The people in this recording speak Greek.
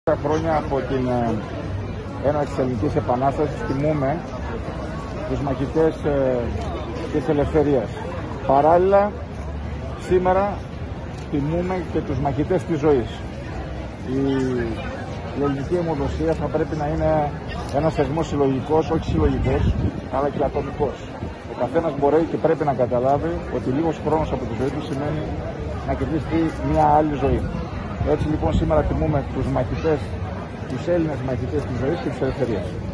Χρόνια από την έναρξη της Ελληνικής Επανάστασης τιμούμε τους μαχητές της ελευθερίας. Παράλληλα, σήμερα τιμούμε και τους μαχητές της ζωής. Η ελληνική αιμοδοσία θα πρέπει να είναι ένας θεσμός συλλογικός, όχι συλλογικός, αλλά και ατομικός. Ο καθένας μπορεί και πρέπει να καταλάβει ότι λίγος χρόνος από τη ζωή του σημαίνει να κερδίσει μια άλλη ζωή. Έτσι λοιπόν σήμερα τιμούμε τους μαχητές, τους Έλληνες μαχητές της ζωής και της ελευθερίας.